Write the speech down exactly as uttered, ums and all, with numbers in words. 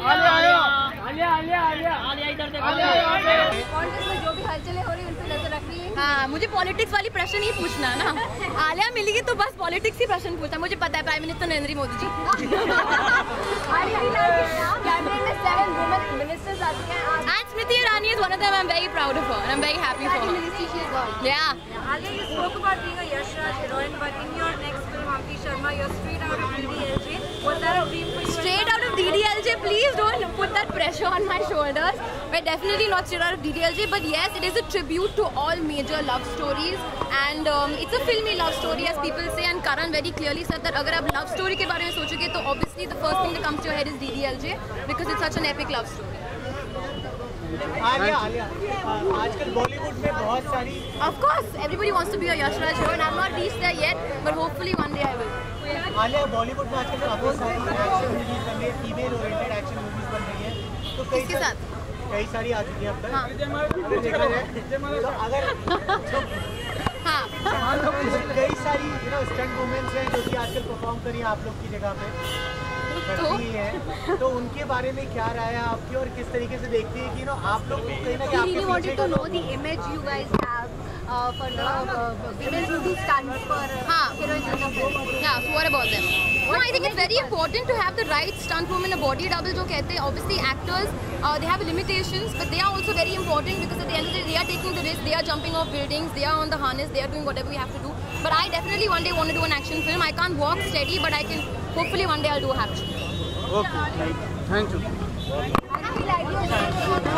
जो भी हलचलें हो रही है उन पे नजर रखनी है। हाँ, मुझे पॉलिटिक्स वाली प्रश्न नहीं पूछना ना। आलिया मिलेगी तो बस पॉलिटिक्स ही प्रश्न पूछना, मुझे पता है prime minister Narendra Modi ji. And Smriti Irani is one of them. I'm very proud of her and I'm very happy for her. Yeah. Alia, you spoke about being a Yash Raj heroine, but in your next film, Ampi Sharma, you're straight out of D D L J. Was that a dream for you? Straight out of D D L J, please don't put that pressure on my shoulders. We're definitely not straight out of D D L J, but yes, it is a tribute to all major love stories, and um, it's a filmy love story, as people say. And Karan very clearly said that अगर आप love story के बारे में सोचोगे तो obviously the first thing that comes to your head is D D L J because it's such an epic love story. Alia, Alia, आजकल बॉलीवुड में बहुत सारी Of course, everybody wants to be a Yash Raj hero, and I've not reached there yet, but hopefully one day I will. Alia, Bollywood में आजकल काफी सारी action movies बन रही है, फीमेल ओरिएंटेड एक्शन मूवीज बन रही है, तो कई किसके साथ? कई सारी आ चुकी है अब तक। हाँ। तो अगर हाँ। कई सारी यू नो स्टंट वुमेन्स हैं जो कि आजकल परफॉर्म कर रही हैं आप लोग की जगह पे करती हैं, तो उनके बारे में क्या राय है आपकी और किस तरीके से देखती है कि नो आप लोग कहीं ना कहीं आपके पीछे wanted to know the image you guys have uh, for the uh, women who do stunts for uh, हाँ. heroines in the film. Yeah, so what about them? No, I think it's very important to have the right stunt woman, a body double जो कहते हैं. Obviously actors, uh, they have limitations, but they are also very important because at the end of the day, they are taking the risk, they are jumping off buildings, they are on the harness, they are doing whatever we have to do. But I definitely one day want to do an action film. I can't walk steady, but I can, hopefully one day I'll do action. Okay, thank you.